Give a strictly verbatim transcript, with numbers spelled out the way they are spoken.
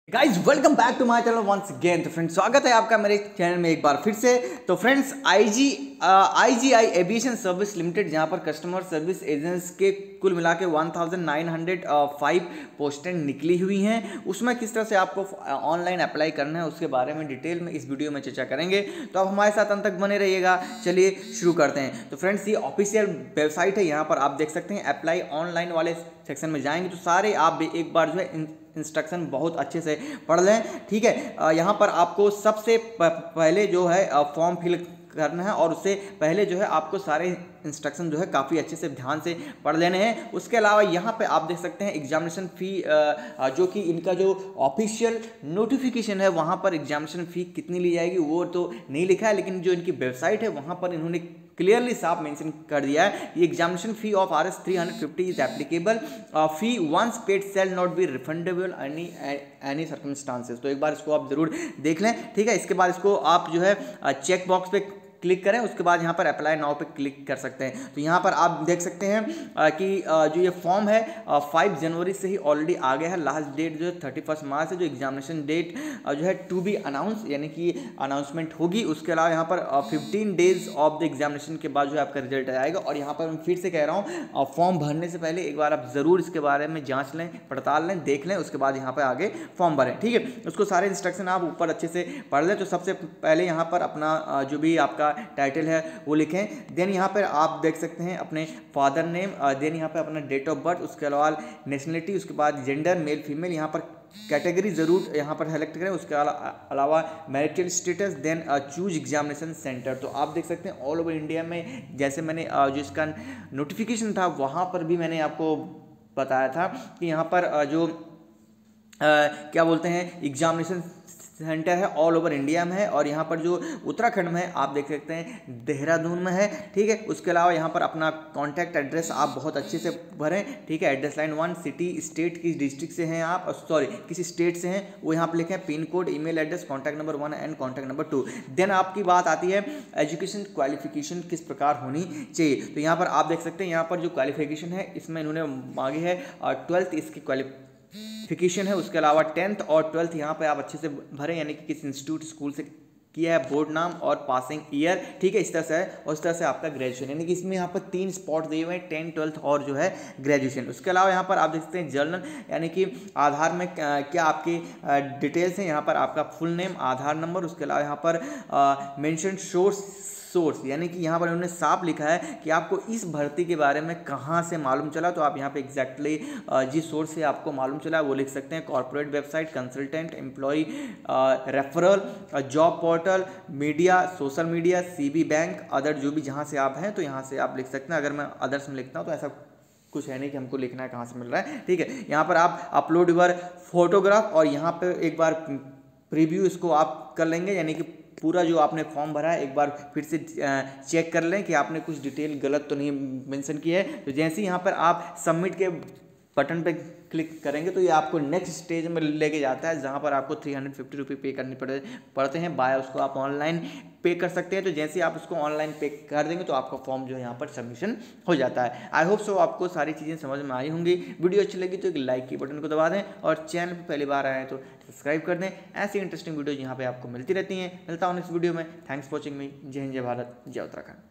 Guys welcome back to my channel once again. तो friends स्वागत है आपका मेरे चैनल में एक बार फिर से। तो friends IG IGI aviation service limited जहां पर कस्टमर सर्विस एजेंट्स के कुल मिला के one thousand nine hundred five पोस्टें निकली हुई हैं, उसमें किस तरह से आपको ऑनलाइन अप्लाई करना है उसके बारे में डिटेल में इस वीडियो में चर्चा करेंगे। तो आप हमारे साथ अंत तक बने रहिएगा। चलिए शुरू करते हैं। तो फ्रेंड्स ये ऑफिशियल वेबसाइट है, यहाँ पर आप देख सकते हैं अप्लाई ऑनलाइन वाले सेक्शन में जाएंगे तो सारे आप एक बार जो है इंस्ट्रक्शन बहुत अच्छे से पढ़ लें। ठीक है, यहाँ पर आपको सबसे पहले जो है फॉर्म फिल करना है और उससे पहले जो है आपको सारे इंस्ट्रक्शन जो है काफ़ी अच्छे से ध्यान से पढ़ लेने हैं। उसके अलावा यहाँ पे आप देख सकते हैं एग्जामिनेशन फ़ी, जो कि इनका जो ऑफिशियल नोटिफिकेशन है वहाँ पर एग्जामिनेशन फ़ी कितनी ली जाएगी वो तो नहीं लिखा है, लेकिन जो इनकी वेबसाइट है वहाँ पर इन्होंने क्लियरली साफ मेंशन कर दिया है कि examination fee of R S three hundred fifty is applicable, fee once paid shall not be refundable any any circumstances. तो एक बार इसको आप जरूर देख लें। ठीक है, इसके बाद इसको आप जो है चेक बॉक्स पे क्लिक करें, उसके बाद यहाँ पर अप्लाई नाउ पे क्लिक कर सकते हैं। तो यहाँ पर आप देख सकते हैं कि जो ये फॉर्म है फाइव जनवरी से ही ऑलरेडी आ गया है। लास्ट डेट जो है थर्टी फर्स्ट मार्च है। जो एग्जामिनेशन डेट जो है टू बी अनाउंस यानी कि अनाउंसमेंट होगी। उसके अलावा यहाँ पर fifteen days of the examination के बाद जो है आपका रिजल्ट आएगा। और यहाँ पर मैं फिर से कह रहा हूँ फॉर्म भरने से पहले एक बार आप ज़रूर इसके बारे में जाँच लें, पड़ताल लें, देख लें, उसके बाद यहाँ पर आगे फॉर्म भरें। ठीक है, उसको सारे इंस्ट्रक्शन आप ऊपर अच्छे से पढ़ लें। तो सबसे पहले यहाँ पर अपना जो भी आपका टाइटल है वो लिखें। देन यहाँ पर आप देख सकते हैं अपने फादर नेम, देन यहाँ पे अपना डेट ऑफ बर्थ, उसके अलावा नेशनलिटी, उसके बाद जेंडर मेल फीमेल, यहाँ पर कैटेगरी ज़रूर यहाँ पर सेलेक्ट करें। उसके अलावा marital status, then choose examination centre. तो आप देख सकते हैं ऑल ओवर इंडिया में, जैसे मैंने जो इसका नोटिफिकेशन था वहाँ पर भी मैंने आपको बताया था कि यहाँ पर जो आ, क्या बोलते हैं एग्जामिनेशन सेंटर है ऑल ओवर इंडिया में है। और यहाँ पर जो उत्तराखंड में है आप देख सकते हैं देहरादून में है। ठीक है, उसके अलावा यहाँ पर अपना कॉन्टैक्ट एड्रेस आप बहुत अच्छे से भरें। ठीक है, address line one, city, state, किस डिस्ट्रिक्ट से हैं आप, सॉरी किस स्टेट से हैं वो यहाँ पर लिखें, pin code, email address, contact number one and contact number two. Then आपकी बात आती है एजुकेशन क्वालिफिकेशन किस प्रकार होनी चाहिए। तो यहाँ पर आप देख सकते हैं यहाँ पर जो क्वालिफिकेशन है इसमें इन्होंने मांगी है ट्वेल्थ इसकी क्वालिफिकेशन है। उसके अलावा टेंथ और ट्वेल्थ यहाँ पे आप अच्छे से भरें, यानी कि किस इंस्टीट्यूट स्कूल से किया है, बोर्ड नाम और पासिंग ईयर। ठीक है, इस तरह से है। और इस तरह से आपका ग्रेजुएशन, यानी कि इसमें यहाँ पर तीन स्पॉट दिए हुए हैं, टेंथ, ट्वेल्थ और जो है ग्रेजुएशन। उसके अलावा यहाँ पर आप देख सकते हैं जर्नल, यानी कि आधार में क्या आपकी डिटेल्स हैं। यहाँ पर आपका फुल नेम, आधार नंबर, उसके अलावा यहाँ पर मेंशन सोर्स सोर्स यानी कि यहाँ पर उन्होंने साफ लिखा है कि आपको इस भर्ती के बारे में कहाँ से मालूम चला। तो आप यहाँ पे एग्जैक्टली जिस सोर्स से आपको मालूम चला वो लिख सकते हैं। Corporate website, consultant, employ referral, job portal, media, social media, CV bank, other जो भी जहाँ से आप हैं तो यहाँ से आप लिख सकते हैं। अगर मैं अदर्स में लिखता हूँ तो ऐसा कुछ है नहीं कि हमको लिखना है कहाँ से मिल रहा है। ठीक है, यहाँ पर आप अपलोड यूर फोटोग्राफ और यहाँ पे एक बार प्रीव्यू इसको आप कर लेंगे, यानी कि पूरा जो आपने फॉर्म भरा है एक बार फिर से चेक कर लें कि आपने कुछ डिटेल गलत तो नहीं मेंशन की है। तो जैसे ही यहाँ पर आप सबमिट के बटन पे क्लिक करेंगे तो ये आपको नेक्स्ट स्टेज में लेके जाता है, जहाँ पर आपको थ्री हंड्रेड फिफ्टी रुपये पे करने पड़े पड़ते हैं। बाय उसको आप ऑनलाइन पे कर सकते हैं। तो जैसे ही आप उसको ऑनलाइन पे कर देंगे तो आपका फॉर्म जो है यहाँ पर सबमिशन हो जाता है। आई होप सो आपको सारी चीज़ें समझ में आई होंगी। वीडियो अच्छी लगी तो एक लाइक की बटन को दबा दें और चैनल पर पहली बार आए तो सब्सक्राइब कर दें। ऐसी इंटरेस्टिंग वीडियो यहाँ पे आपको मिलती रहती हैं। मिलता हूँ नेक्स्ट वीडियो में। Thanks for watching me. जय हिंद, जय भारत, जय उत्तराखंड।